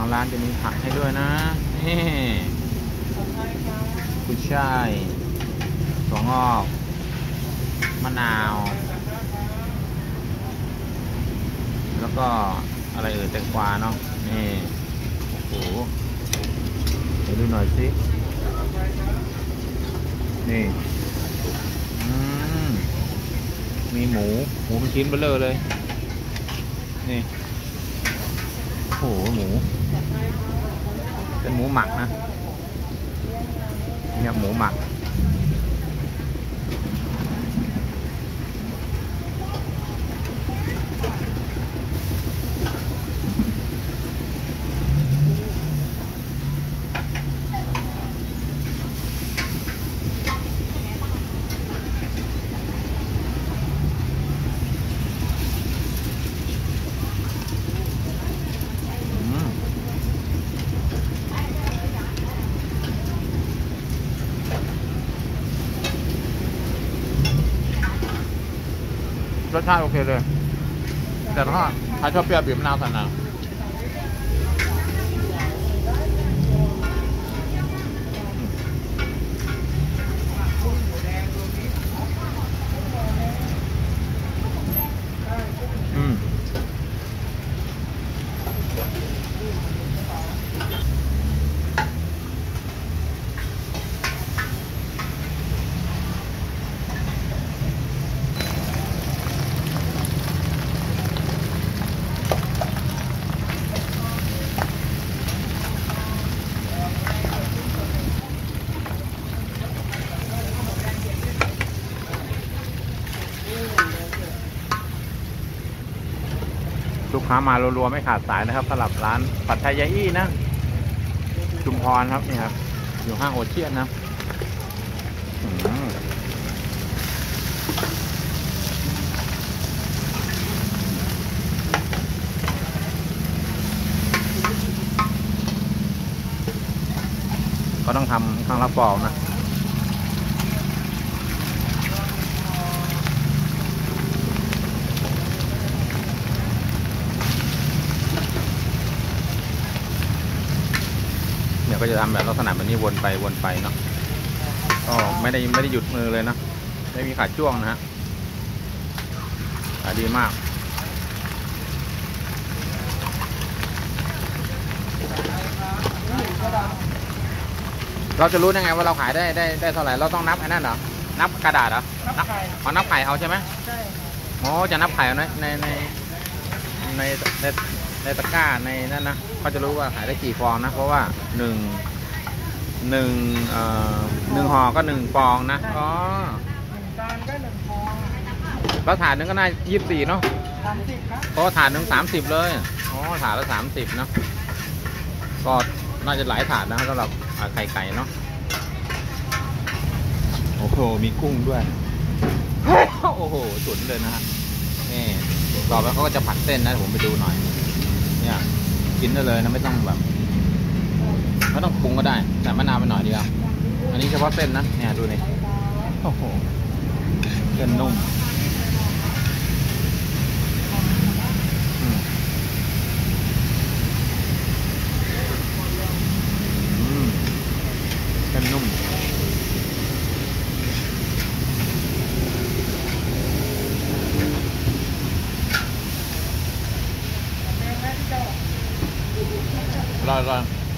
งร้านจะมีผักให้ด้วยนะนี่กุ้ยช่ายถั่วงอกมะนาวแล้วก็อะไรแตงกวาเนาะนี่โอ้โหไปดูหน่อยสินี่มีหมูเป็นชิ้นเบ้อเลยนี่โอ้โหหมูเป็นหมูหมักนะเนี่ยหมูหมักรสชาติโอเคเลยแต่ถ้าใครชอบเปรี้ยวบีบมะนาวใส่หน่อยลูกค้ามารัวๆไม่ขาดสายนะครับสำหรับร้านผัดไทยยายอี้นะชุมพรครับนี่ครับอยู่ห้างโอเชียนนะก็ต้องทำข้างละฟองนะก็จะทำแบบลักษณะแบบนี้วนไปเนาะก็ไม่ได้หยุดมือเลยนะไม่มีขาดจ้วงนะฮะขายดีมากเราจะรู้ได้ไงว่าเราขายได้เท่าไหร่เราต้องนับไอ้นั่นเหรอนับกระดาษเหรอนับไข่เอาใช่ไหมใช่อ๋อจะนับไข่ในตะกร้าในนั่นนะเขาจะรู้ว่าขายได้กี่ฟองนะเพราะว่าหนึ่งห่อก็1 ฟองนะอ๋อ1 จานก็1 ฟองแล้วถาดนึงก็น่า24เนาะ30ครับเพราะถาดนึง30เลยอ๋อถาดละ30เนาะก็น่าจะหลายถาดนะสำหรับไข่ไก่เนาะโอ้โหมีกุ้งด้วยโอ้โหสุดเลยนะฮะนี่ต่อไปเขาก็จะผัดเส้นนะผมไปดูหน่อยเนี่ยกินได้เลยนะไม่ต้องแบบไม่ต้องปรุงก็ได้แต่มะนาวไปหน่อยเดียวอันนี้เฉพาะเส้นนะเนี่ยดูนี่โอ้โหเส้นนุ่มเส้นนุ่มรอ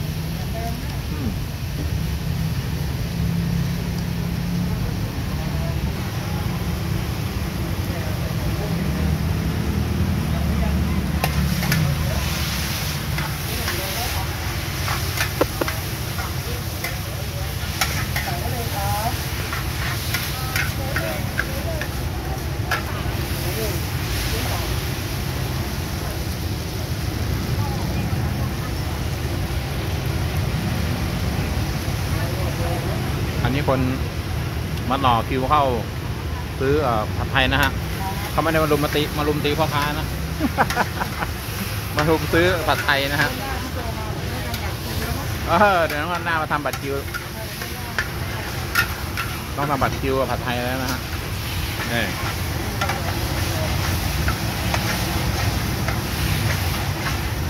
อันนี้คนมาต่อคิวเข้าซื้อผัดไทยนะฮะเขาไม่ได้มารุมตีพ่อค้านะ มารุมซื้อผัดไทยนะฮะเดี๋ยววันหน้ามาทำบัตรคิวต้องทำบัตรคิวผัดไทยแล้วนะฮะนี่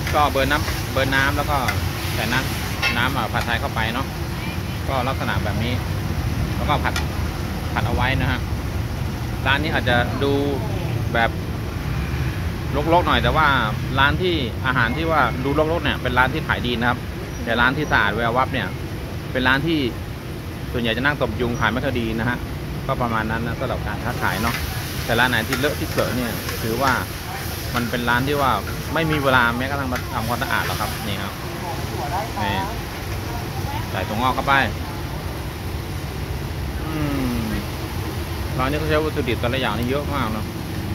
ก็เบิร์นน้ำแล้วก็ใส่น้ำผัดไทยเข้าไปเนาะก็ลักษณะแบบนี้แล้วก็ผัดเอาไว้นะฮะร้านนี้อาจจะดูแบบรกๆหน่อยแต่ว่าร้านที่อาหารที่ว่าดูรกๆเนี่ยเป็นร้านที่ขายดีนะครับแต่ร้านที่สะอาดแวววับเนี่ยเป็นร้านที่ส่วนใหญ่จะนั่งตบยุงขายไม่ค่อยดีนะฮะก็ประมาณนั้นนะสำหรับการค้าขายเนาะแต่ร้านไหนที่เลอะที่เกลอะเนี่ยถือว่ามันเป็นร้านที่ว่าไม่มีเวลาแม้กระทั่งมาทำความสะอาดหรอกครับนี่ครับนี่ใส่ถั่วงอกเข้าไปร้านนี้เขาใช้วัตถุดิบแต่ละอย่างนี่เยอะมากเนาะ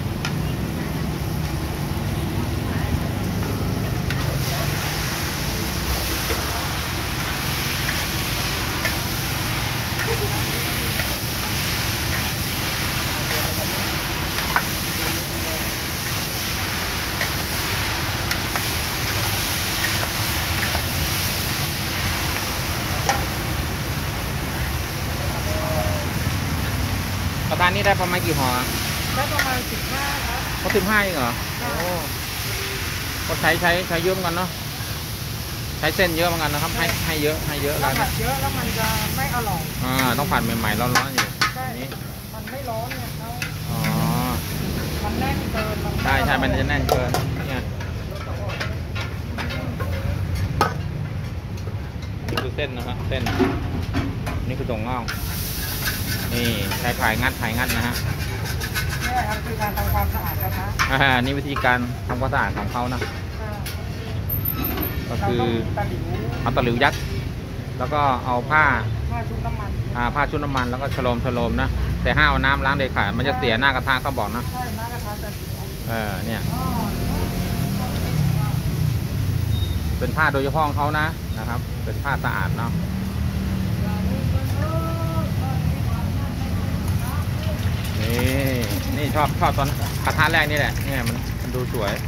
ประธานนี้ได้ประมาณกี่ห่อได้ประมาณ15ครับเขา15เองเหรอโอ้ก็ใช้เยอะเหมือนกันเนาะใช้เส้นเยอะเหมือนกันนะครับให้เยอะถ้าผัดเยอะแล้วมันจะไม่อร่อยต้องผัดใหม่ๆร้อนๆอยู่นี้มันไม่ร้อนเนี่ยเขาอ๋อมันแน่นเกินใช่มันจะแน่นเกินเนี่ยนี่คือเส้นนะครับเส้นนี่คือตรงงอกนี่ใช้ถ่ายงัดนะฮะนี่คือการทำความสะอาดนะนี่วิธีการทำความสะอาดของเขานะก็คือเอาตะหลิวยัดแล้วก็เอาผ้าชุบน้ำมันชุบน้ำมันแล้วก็ฉโลมนะแต่ห้ามเอาน้ำล้างเด็ดขาดมันจะเสียหน้ากระทะเขาบอกนะใช่หน้ากระทะจะเสียเนี่ยเป็นผ้าโดยเฉพาะของเขานะครับเป็นผ้าสะอาดเนาะนี่ชอบตอนกระทะแรกนี่แหละเนี่ยมันดูสวย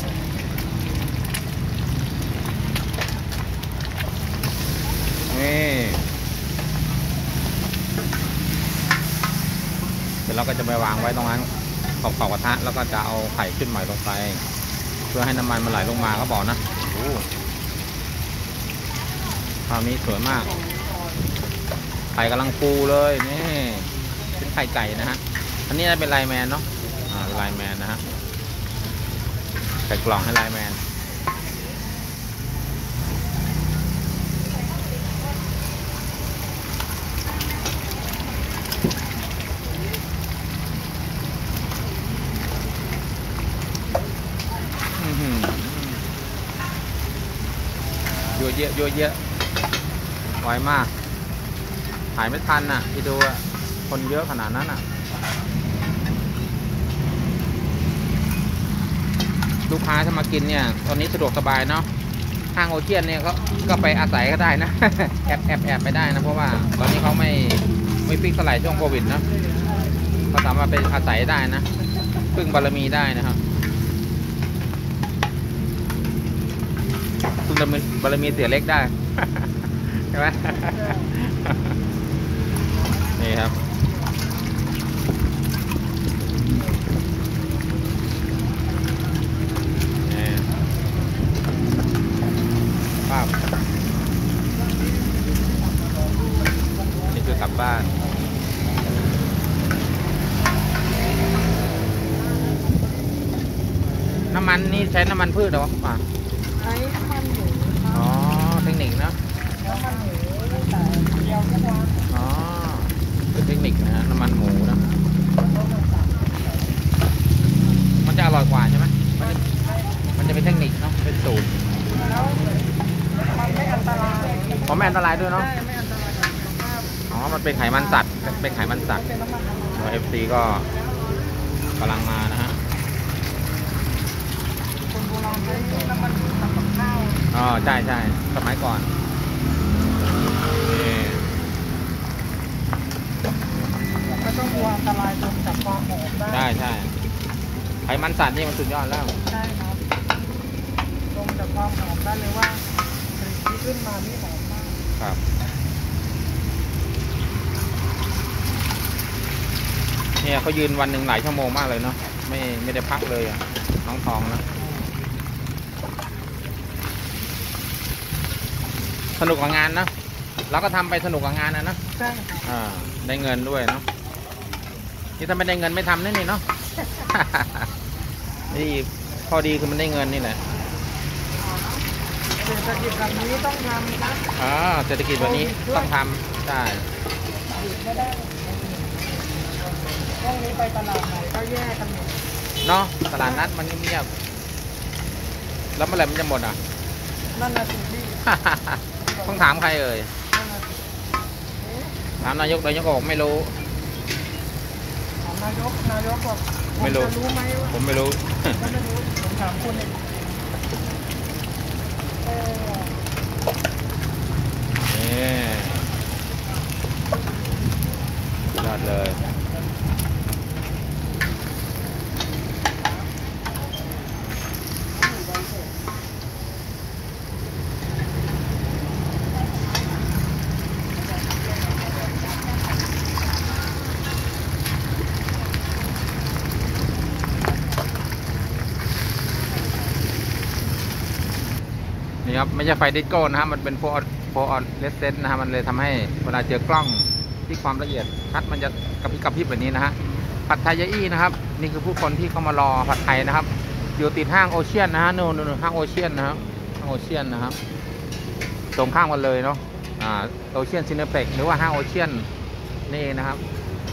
นี่เดี๋ยวเราก็จะไปวางไว้ตรงนั้นขอบกระทะแล้วก็จะเอาไข่ขึ้นใหม่ลงไปเพื่อให้น้ำมันมันไหลลงมาก็บอกนะโอ้คราวนี้สวยมากไข่กำลังฟูเลยนี่เป็นไข่ไก่นะฮะอันนี้เป็นไลน์แมนเนาะไลน์แมนนะฮะใส่กล่องให้ไลน์แมนเยอะไวมากถ่ายไม่ทันน่ะที่ดูคนเยอะขนาดนั้นน่ะลูกค้าถ้ามากินเนี่ยตอนนี้สะดวกสบายเนาะห้างโอเชียนเนี่ยก็ไปอาศัยก็ได้นะ แอบไปได้นะเพราะว่าตอนนี้เขาไม่ฟิกเท่าไหร่ช่วงโควิดเนาะเขาสามารถไปอาศัยได้นะพึ่งบารมีได้นะครับพึ่งบารมีเสียเล็กได้ ใช่ไหม นี่ครับนี่คือกลับบ้านน้ำมันนี่ใช้น้ำมันพืชหรอป่ะใช้น้ำมันหมูอ๋อเทคนิคนะน้ำมันหมูแต่เดียวทุกวันเป็นเทคนิคนะฮะน้ำมันหมูนะมันจะอร่อยกว่าใช่ไหมมันจะเป็นเทคนิคเนาะเป็นสูตรแล้วมันไม่อันตรายไม่อันตรายด้วยเนาะไม่อันตรายต่อสุขภาพมันเป็นไขมันสัตว์FC ก็กำลังมานะฮะคนโบราณใช้น้ำมันทำกับข้าวใช่สมัยก่อนไม่ต้องกลัวอันตรายตรงจากความหอมได้ใช่ไขมันสัตว์นี่มันสุดยอดแล้วใช่ครับตรงจากความหอมได้เลยว่าผลิตที่ขึ้นมานี่หอมมากครับเนี่ยเขายืนวันหนึ่งหลายชั่วโมงมากเลยเนาะไม่ได้พักเลยน้องทองนะสนุกกับงานเนาะเราก็ทำไปสนุกกับงานนะเนาะใช่ค่ะได้เงินด้วยเนาะนี่ถ้าไม่ได้เงินไม่ทำนี่เนาะ นี่ข้อดีคือมันได้เงินนี่แหละเศรษฐกิจแบบนี้ต้องทำนะเศรษฐกิจแบบนี้ต้องทำได้หยุดไม่ได้ช่วงนี้ไปตลาดไหนก็แย่กันหมดเนาะตลาดนัดมันเงียบๆแล้วเมื่อไหร่มันจะหมดอ่ะนั่นน่ะสิพี่ต้องถามใครเอ่ยนั่นน่ะสิถามนายกก็บอกไม่รู้ของนายกบอกไม่รู้จะรู้ไหมว่าผมไม่รู้ก็ไม่รู้ผมถามคุณเองเออนี่ยอดเลยนี่ครับไม่ใช่ไฟดิสโก้นะครับมันเป็นโฟออนเลสเซนนะครับมันเลยทำให้เวลาเจอกล้องที่ความละเอียดชัดมันจะกระพริบแบบนี้นะฮะผัดไทยยาอี้นะครับนี่คือผู้คนที่เข้ามารอผัดไทยนะครับอยู่ติดห้างโอเชียนนะฮะนู่นห้างโอเชียนนะครับห้างโอเชียนนะครับตรงข้ามกันเลยเนาะโอเชียนซินเนเพ็กหรือว่าห้างโอเชียนนี่เองนะครับ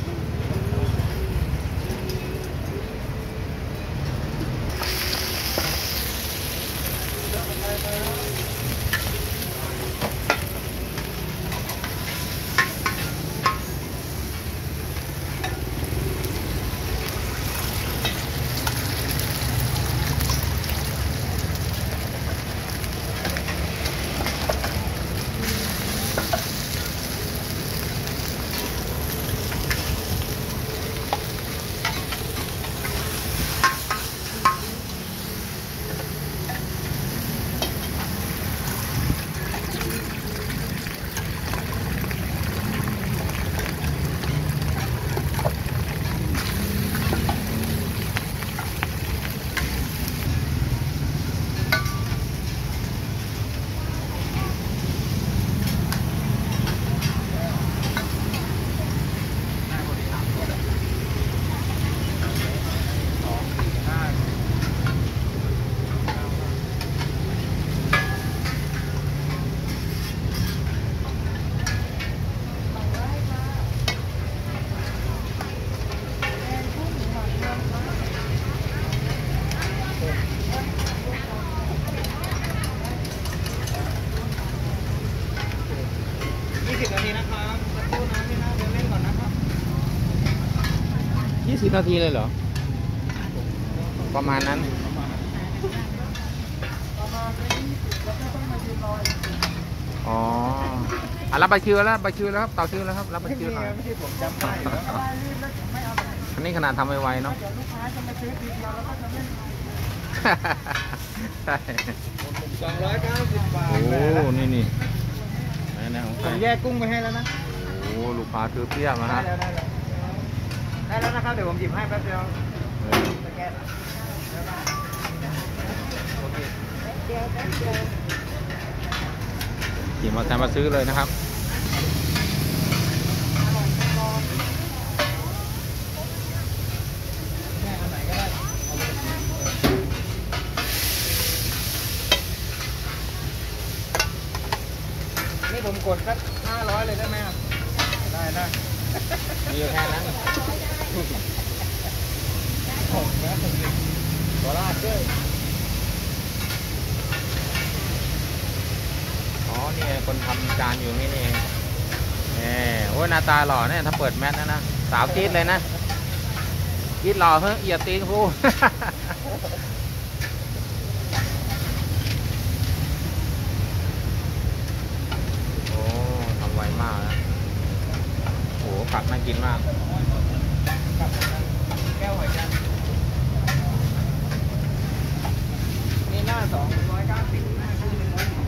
20 นาทีนะครับสักครู่นะพี่นะเดี๋ยวเล่นก่อนนะครับ 20 นาทีเลยเหรอประมาณนั้นประมาณ20แล้วก็ต้องมายืนรออีกอ๋อรับบัตรคิวแล้วครับต่อคิวแล้วครับรับบัตรคิวหน่อยไม่ใช่ผมจำได้แล้วได้รีบแล้วผมไม่เอาไปอันนี้ขนาดทำไวๆเนาะเดี๋ยวลูกค้าจะมาซื้อทีเดียวแล้วก็จะเล่นใช่ 290 บาทโอ้นี่ไหนของใคผรมแยกกุ้งไปให้แล้วนะโอ้ลูกค้าซื้อเพียบนะได้ฮะแล้วได้แล้วนะครับเดี๋ยวผมหยิบให้แป๊บเดียวสแกนโอเคเดี๋ยวขี่มอเตอร์ไซค์มาซื้อเลยนะครับแม่อันไหนก็ได้เอาเลยนี่ผมกดสัก500เลยได้ไหมครับได้มีอยู่แค่นั้นผมนะขอลาดด้วยอ๋อนี่ไงคนทำจานอยู่นี่เองโอ้ยหน้าตาหล่อเนี่ยถ้าเปิดแมสนะสาวกรี๊ดเลยนะกรี๊ดหล่อเฮ้ยเหยียบตีนครู โอ้ทำไวมากนะโอ้ผักน่ากินมากแก้วหอยจันทร์นี่หน้า290หน้าคือ115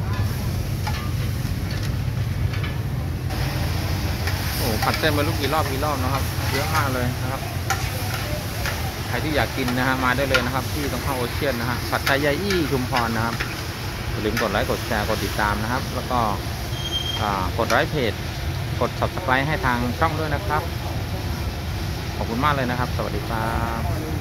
โอ้ผัดเส้นมาลูกกี่รอบนะครับเยอะมากเลยนะครับใครที่อยากกินนะฮะมาได้เลยนะครับที่ตรงข้างโอเชียนนะฮะผัดไทยยาอี้ชุมพรนะครับอย่าลืมกดไลค์กดแชร์กดติดตามนะครับ แล้วก็กดไลค์เพจกด subscribe ให้ทางช่องด้วยนะครับขอบคุณมากเลยนะครับสวัสดีครับ